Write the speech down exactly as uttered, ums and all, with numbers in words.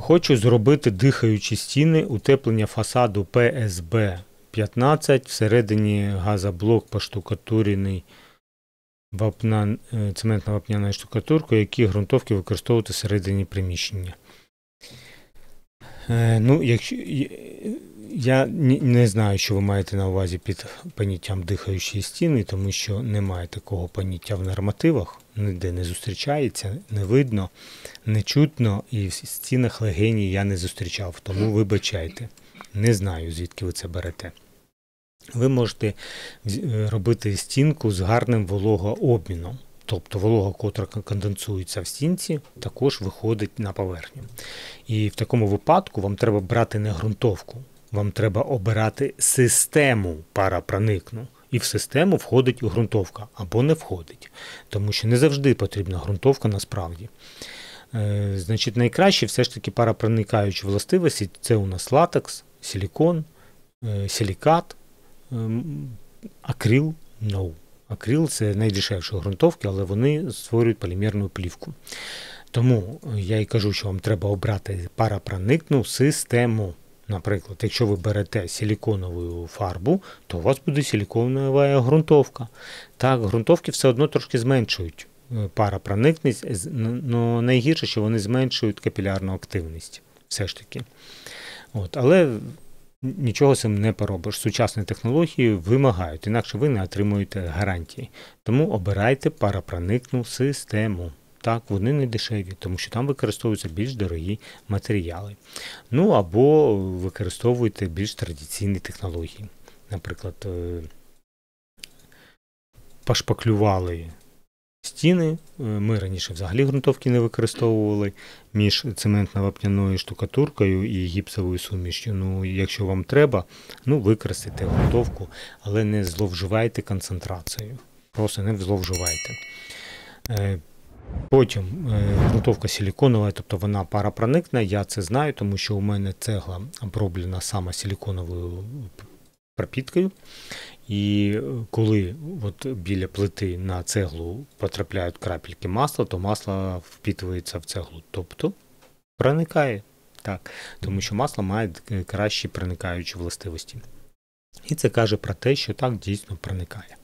Хочу зробити дихаючі стіни, утеплення фасаду пе ес бе п'ятнадцять, всередині газоблок поштукатурений вапна, цементно-вапняною штукатуркою, які ґрунтовки використовувати всередині приміщення. Е, ну, якщо, я не знаю, що ви маєте на увазі під поняттям дихаючі стіни, тому що немає такого поняття в нормативах, ніде не зустрічається, не видно, не чутно, і в стінах легені я не зустрічав, тому вибачайте, не знаю, звідки ви це берете. Ви можете робити стінку з гарним вологообміном, тобто волога, котра конденсується в стінці, також виходить на поверхню. І в такому випадку вам треба брати не ґрунтовку, вам треба обирати систему паропроникну. І в систему входить ґрунтовка або не входить, тому що не завжди потрібна ґрунтовка насправді. Е, значить, найкраще все ж таки паропроникаючі властивості – це у нас латекс, силікон, е, силікат, е, акрил, no. Акрил – це найдешевші ґрунтовки, але вони створюють полімерну плівку. Тому я і кажу, що вам треба обрати паропроникну систему. Наприклад, якщо ви берете силіконову фарбу, то у вас буде силіконова ґрунтовка. Так, ґрунтовки все одно трошки зменшують паропроникність, але найгірше, що вони зменшують капілярну активність. Все ж таки. От, але нічого з цим не поробиш. Сучасні технології вимагають, інакше ви не отримуєте гарантії. Тому обирайте паропроникну систему. Так, вони не дешеві, тому що там використовуються більш дорогі матеріали. Ну, або використовуйте більш традиційні технології. Наприклад, пошпаклювали стіни. Ми раніше взагалі ґрунтовки не використовували між цементно-вапняною штукатуркою і гіпсовою сумішю. Ну, якщо вам треба, ну, використайте ґрунтовку, але не зловживайте концентрацією. Просто не зловживайте. Потім ґрунтовка силіконова, тобто вона паропроникна, я це знаю, тому що у мене цегла оброблена саме силіконовою пропіткою. І коли от біля плити на цеглу потрапляють крапельки масла, то масло впітується в цеглу, тобто проникає. Так, тому що масло має кращі проникаючі властивості. І це каже про те, що так дійсно проникає.